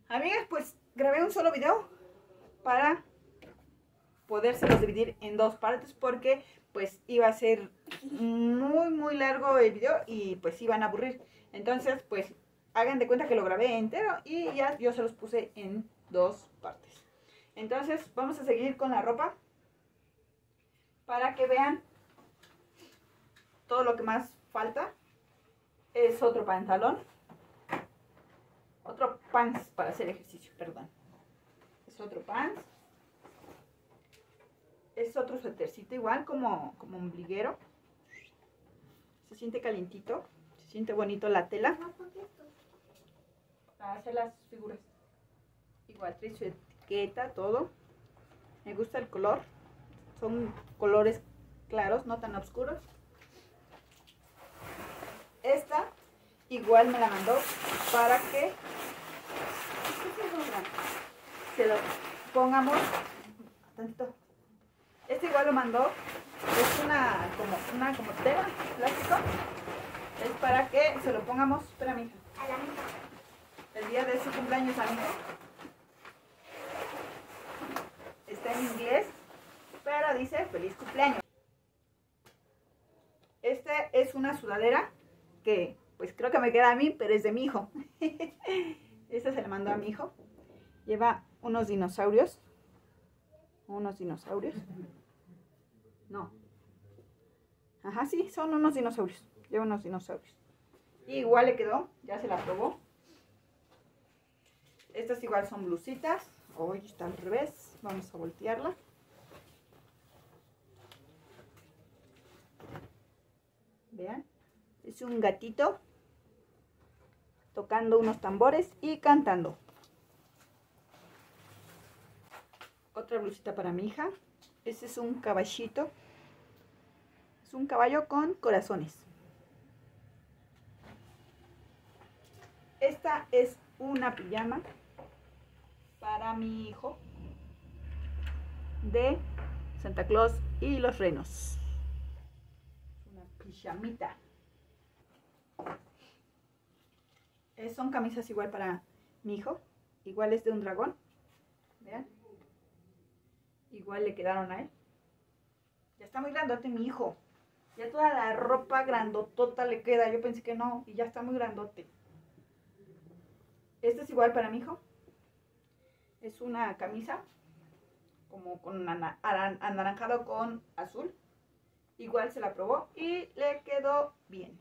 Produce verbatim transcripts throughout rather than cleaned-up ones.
Amigas, pues grabé un solo video para podérselos dividir en dos partes porque pues iba a ser muy muy largo el video y pues iban a aburrir. Entonces pues hagan de cuenta que lo grabé entero y ya yo se los puse en dos partes. Entonces vamos a seguir con la ropa para que vean todo lo que más falta. Es otro pantalón, otro pants para hacer ejercicio, perdón. Es otro pants. Es otro suétercito igual como, como ombliguero. Se siente calientito, se siente bonito la tela. Para hacer las figuras. Igual trae su etiqueta, todo. Me gusta el color. Son colores claros, no tan oscuros. Esta igual me la mandó para que se lo pongamos tantito. Este igual lo mandó, es una como una como tela plástico. Es para que se lo pongamos, espera mi hija, a la mija, el día de su cumpleaños a mi hijo. Está en inglés, pero dice feliz cumpleaños. Esta es una sudadera que pues creo que me queda a mí, pero es de mi hijo. Esta se la mandó a mi hijo. Lleva unos dinosaurios. Unos dinosaurios. No. Ajá, sí, son unos dinosaurios. Lleva unos dinosaurios. Y igual le quedó, ya se la probó. Estas igual son blusitas. Hoy está al revés. Vamos a voltearla. Vean. Es un gatito tocando unos tambores y cantando. Otra blusita para mi hija. Este es un caballito. Es un caballo con corazones. Esta es una pijama para mi hijo de Santa Claus y los renos. Una pijamita. Eh, son camisas igual para mi hijo. Igual es de un dragón. Vean. Igual le quedaron a él. Ya está muy grandote mi hijo. Ya toda la ropa grandotota le queda. Yo pensé que no. Y ya está muy grandote. Este es igual para mi hijo. Es una camisa. Como con anaranjado con azul. Igual se la probó. Y le quedó bien.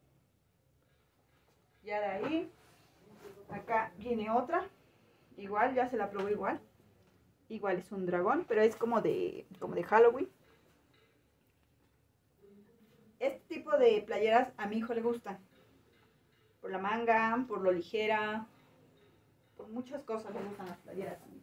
Ya de ahí. Acá viene otra. Igual ya se la probó igual. Igual es un dragón, pero es como de, como de Halloween. Este tipo de playeras a mi hijo le gustan. Por la manga, por lo ligera. Por muchas cosas le gustan las playeras a mi hijo.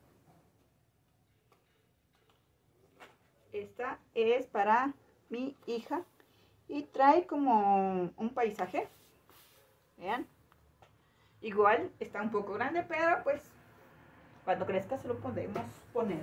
Esta es para mi hija. Y trae como un paisaje. Vean. Igual está un poco grande, pero pues cuando crezca se lo podemos poner.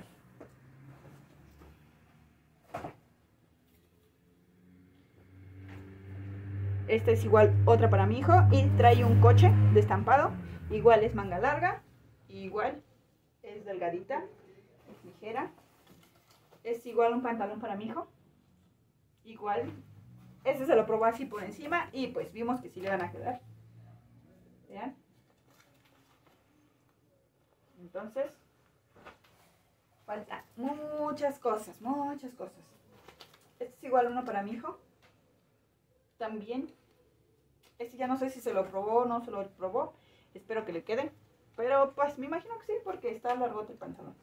Esta es igual otra para mi hijo y trae un coche de estampado. Igual es manga larga. Igual es delgadita. Es ligera. Es igual un pantalón para mi hijo. Igual. Este se lo probó así por encima y pues vimos que sí le van a quedar. Vean. Entonces, faltan muchas cosas, muchas cosas. Este es igual uno para mi hijo. También. Este ya no sé si se lo probó o no se lo probó. Espero que le quede. Pero pues me imagino que sí, porque está largote el pantalón.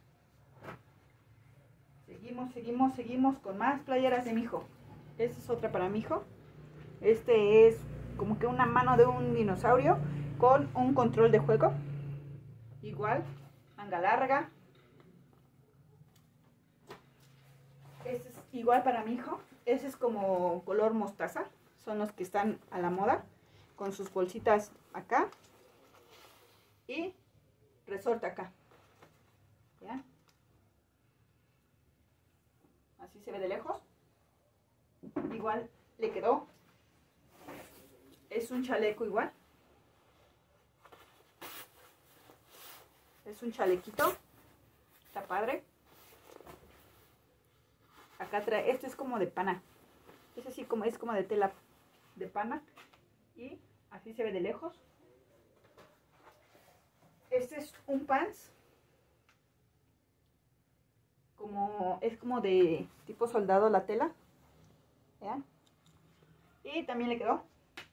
Seguimos, seguimos, seguimos con más playeras de mi hijo. Esta es otra para mi hijo. Este es como que una mano de un dinosaurio con un control de juego. Igual, manga larga. Este es igual para mi hijo. Ese es como color mostaza. Son los que están a la moda. Con sus bolsitas acá. Y resorte acá. ¿Ya? Así se ve de lejos. Igual le quedó. Es un chaleco igual. Es un chalequito. Está padre. Acá trae, este es como de pana. Es así como, es como de tela de pana. Y así se ve de lejos. Este es un pants. Como, es como de tipo soldado la tela. ¿Vean? Y también le quedó.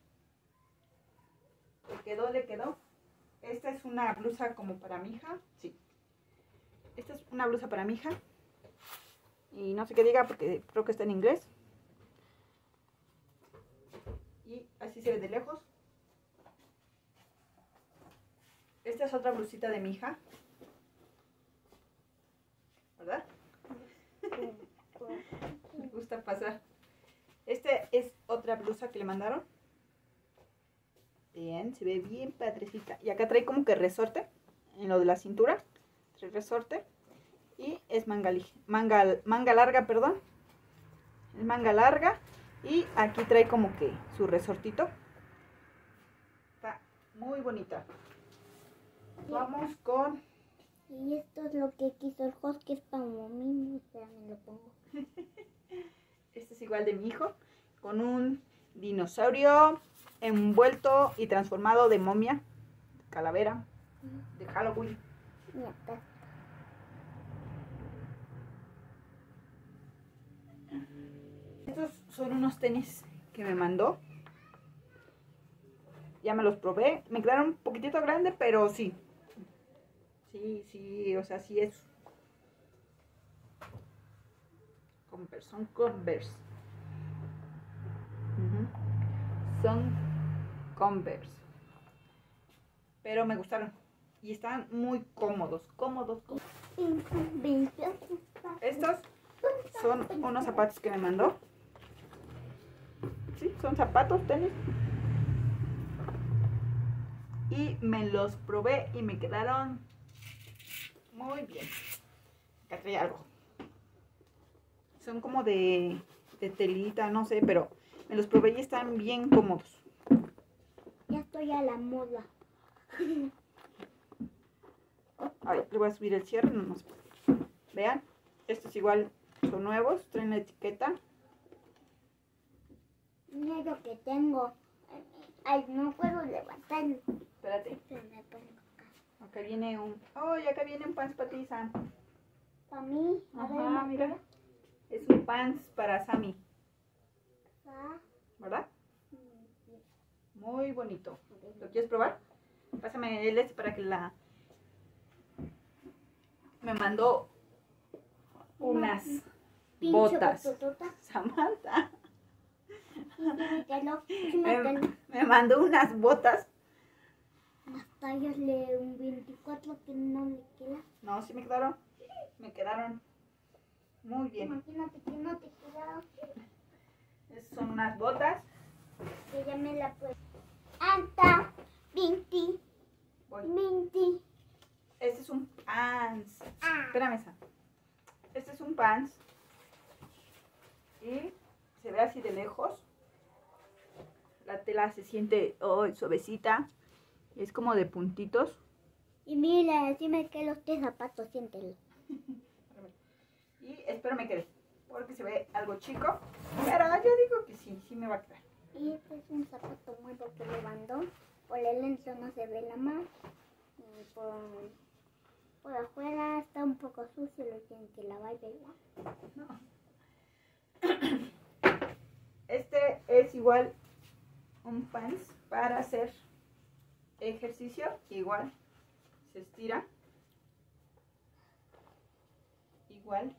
Le quedó, le quedó. Esta es una blusa como para mi hija. Sí. Esta es una blusa para mi hija. Y no sé qué diga porque creo que está en inglés. Y así se ve de lejos. Esta es otra blusita de mi hija. ¿Verdad? Me gusta pasar. Esta es otra blusa que le mandaron. Bien, se ve bien padrecita. Y acá trae como que resorte en lo de la cintura. Trae resorte. Y es manga, manga, manga larga, perdón. Es manga larga. Y aquí trae como que su resortito. Está muy bonita. Vamos con... Y esto es lo que quiso el host, que es para mí. Espera, me lo pongo. Este es igual de mi hijo. Con un dinosaurio envuelto y transformado de momia. Calavera. De Halloween. Y acá. Estos son unos tenis que me mandó. Ya me los probé. Me quedaron un poquitito grande, pero sí. Sí, sí, o sea, sí es. Converse, son Converse. Uh-huh. Son Converse. Pero me gustaron. Y están muy cómodos, cómodos, cómodos. Estos son unos zapatos que me mandó. Sí, son zapatos, tenis. Y me los probé y me quedaron muy bien. Acá trae algo. Son como de, de telita, no sé, pero me los probé y están bien cómodos. Ya estoy a la moda. A ver, le voy a subir el cierre, no, no se puede. Vean, estos igual son nuevos, traen la etiqueta. Mira lo que tengo. Ay, no puedo levantarlo. Espérate. Se me pongo acá. Acá viene un... Oh, y acá viene un pants para ti, Sam. Para mí. A Ajá, ver, mira. Es un pants para Sammy, Ah, ¿verdad? sí. Muy bonito. ¿Lo quieres probar? Pásame el este para que la... Me mandó unas Pinche botas. bototota. Samantha. Sí, mételo. Sí, Me, mételo. me mandó unas botas. Las tallas de un veinticuatro que no le queda. No, sí me quedaron. Me quedaron muy bien. Imagínate que no te quedaron. Esas son unas botas. Que ya me la puedo. Anta, veinte, Voy. veinte. Este es un pants. Ah. Espérame, Sam. Este es un pants. Y se ve así de lejos. La tela se siente oh, suavecita. Es como de puntitos. Y mira, así me quedan los tres zapatos, siéntelo. Y espero me quede. Porque se ve algo chico. Pero yo digo que sí, sí me va a quedar. Y este es un zapato nuevo que le mandó. Por el lente no se ve la más. Y por, por afuera está un poco sucio, lo tienen que lavar, ¿verdad? No. Este es igual un pants para hacer ejercicio. Igual se estira. Igual.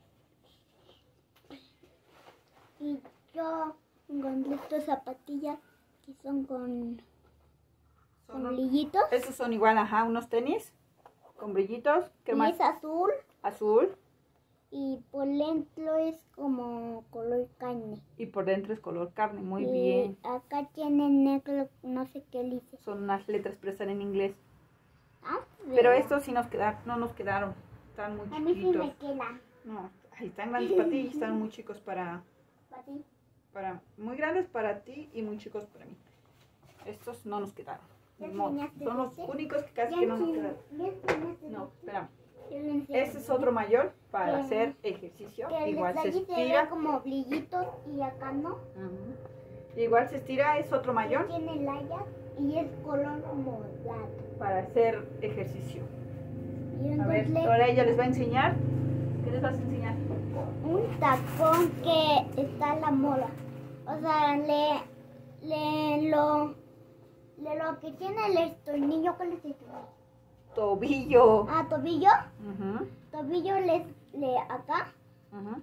Y yo encontré estas zapatillas que son con, Son con un- brillitos. Estos son igual, ajá, unos tenis con brillitos. ¿Qué Y más? es azul. Azul. Y por dentro es como color carne. Y por dentro es color carne. Muy y bien. acá tiene negro, no sé qué dice. Son unas letras, pero están en inglés. Ah, Pero ¿verdad? estos sí nos quedaron, no nos quedaron. Están muy A mí sí chiquitos. me quedan. No, ahí están grandes para ti y están muy chicos para, ¿Para ti? para... Muy grandes para ti y muy chicos para mí. Estos no nos quedaron. ¿Ya Ni modo. enseñaste Son los este? únicos que casi Ya que no nos enseñ- quedan. ya enseñaste No, este. espera. Yo le enseñé. Este es otro mayor para Que- hacer ejercicio. Que el Igual se detalle se ve estira. como brillitos y acá no. Ujú. Igual se estira, es otro mayor Tiene layas y es color morado. para hacer ejercicio. Y A ver, entonces ahora ella les va a enseñar. ¿Qué les vas a enseñar? un tacón que está en la mola. O sea, le, le lo, le lo que tiene el estornillo, ¿cuál es el tornillo? Tobillo. Ah, tobillo. Ujú, Tobillo le, le acá. ujú,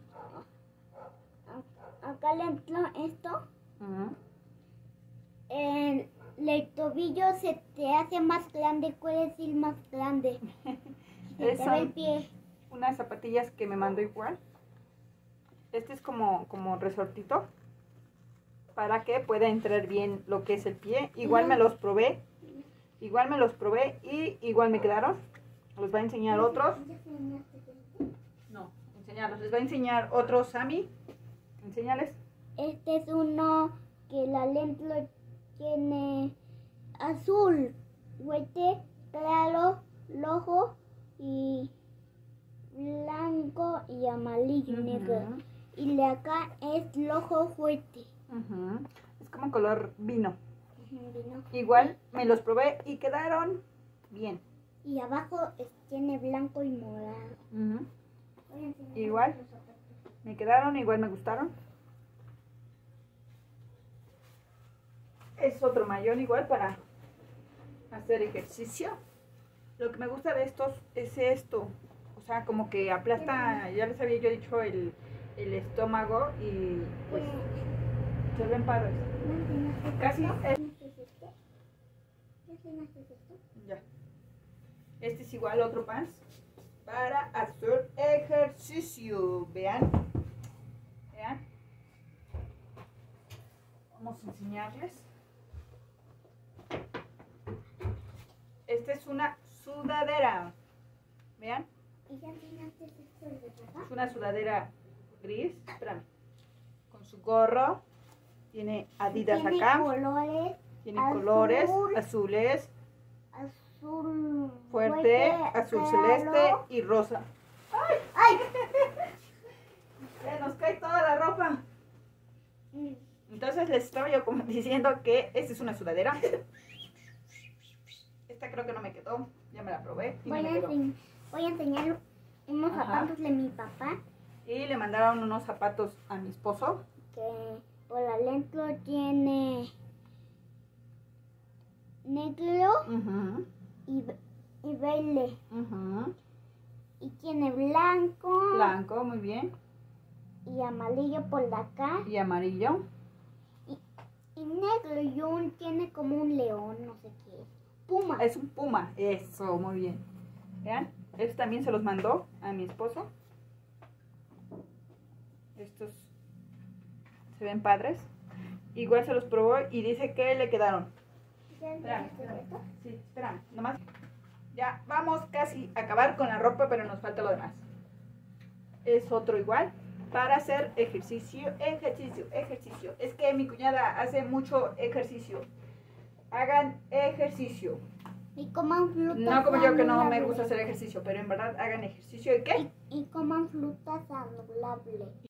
a- Acá le entro esto. ujú. El, el tobillo se te hace más grande, puedes ir más grande. Se te ve el Son pie. unas zapatillas que me mandó igual. Este es como, como resortito para que pueda entrar bien lo que es el pie. Igual me los probé. Igual me los probé y igual me quedaron. Les va a enseñar otros. No, enseñarlos. Les va a enseñar otros a mí. Enséñales. Este es uno que la lente lo tiene azul, huete, claro, rojo y blanco y amarillo y negro. Ujú, Y de acá es rojo fuerte. ujú. Es como color vino. Vino. Igual me los probé y quedaron bien. Y abajo es- tiene blanco y morado. Ujú. Voy a enseñar Igual. los zapatos. Me quedaron, igual me gustaron. Es otro mayón igual para hacer ejercicio. Lo que me gusta de estos es esto. O sea, como que aplasta, ya les había yo dicho, el, el estómago y pues se ven padres. ¿No enseñaste Casi esto? es- ¿No enseñaste este? ¿No enseñaste esto? Ya. Este es igual otro pants para hacer ejercicio. Vean. Vean. Vamos a enseñarles. Esta es una sudadera. Vean. ¿Y ya enseñaste esto de papá? Es una sudadera gris. Espérame. Con su gorro. Tiene Adidas Tiene acá. colores, Tiene azul, colores azules. azul Fuerte, azul celeste claro. y rosa. ¡Ay! Se nos cae toda la ropa. Mm, Entonces les estaba yo como diciendo que esta es una sudadera. Esta creo que no me quedó. Ya me la probé y Voy no a, me quedó. enseñ- voy a enseñar unos Ajá. zapatos de mi papá Y le mandaron unos zapatos a mi esposo. que por adentro tiene negro Ujú, y, y verde ujú. y tiene blanco Blanco, muy bien. y amarillo por la acá Y amarillo. y negro y un tiene como un león, no sé qué. Puma. Es un puma. Eso, muy bien. Vean, estos también se los mandó a mi esposo. Estos se ven padres. Igual se los probó y dice que le quedaron. ¿Ya Espérame, enseñaste espérame. esto? Sí, espérame, nomás. Ya vamos casi a acabar con la ropa, pero nos falta lo demás. Es otro igual para hacer ejercicio, ejercicio, ejercicio. Es que mi cuñada hace mucho ejercicio. Hagan ejercicio. Y coman frutas No como yo que no me saludables. gusta hacer ejercicio, pero en verdad hagan ejercicio. ¿Y qué? Y coman frutas saludables.